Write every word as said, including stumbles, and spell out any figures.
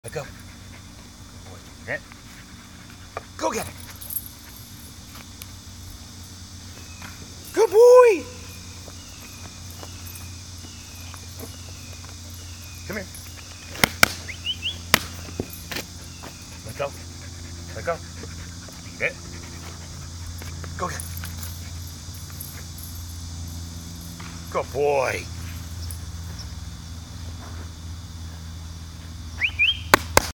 Let go. Good boy. Get it. Go get it. Good boy. Come here. Let go. Let go. Get it. Go get it. Good boy.